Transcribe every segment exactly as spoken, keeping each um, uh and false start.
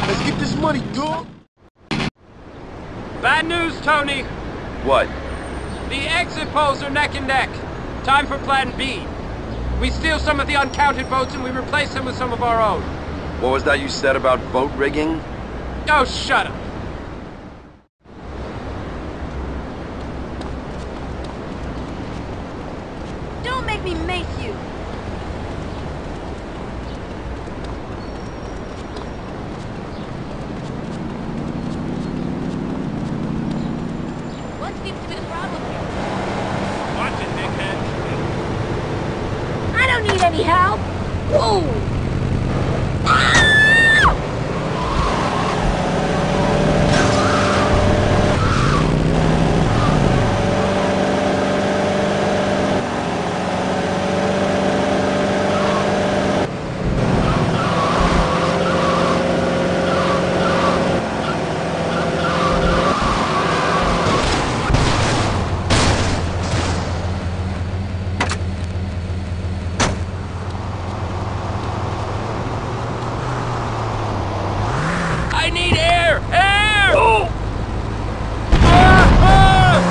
Let's get this money, dog. Bad news, Tony. What? The exit poles are neck and neck. Time for plan B. We steal some of the uncounted boats and we replace them with some of our own. What was that you said about boat rigging? Oh, shut up. Don't make me mace you. What seems to be the problem here? Watch it, dickhead. I don't need any help. Whoa! I need air! Air! Oh! Ah, ah!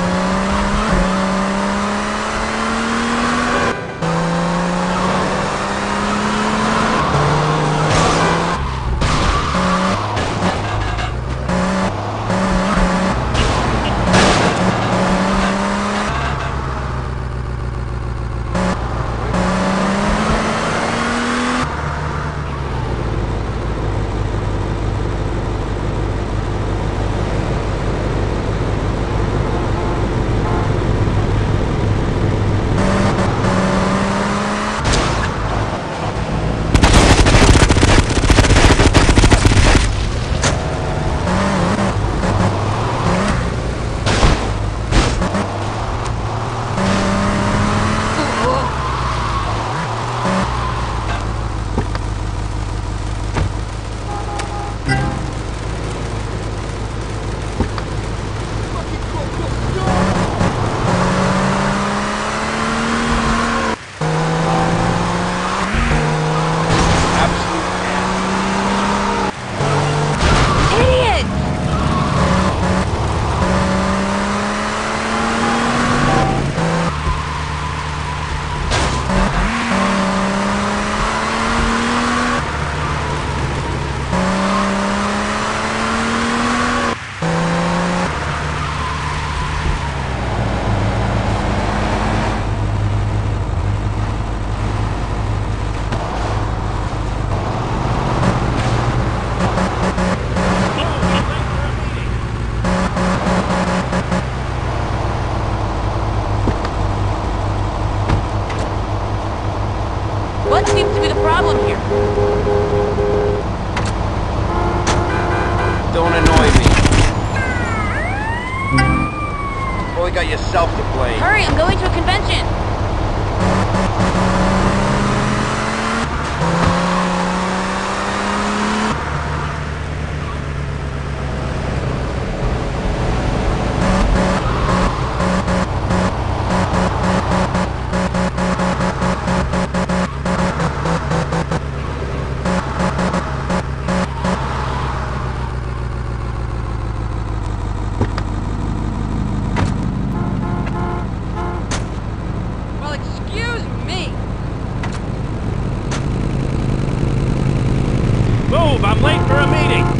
What seems to be the problem here? Don't annoy me. Only got yourself to blame. Hurry, I'm going to a convention. Well, excuse me. Move! I'm late for a meeting!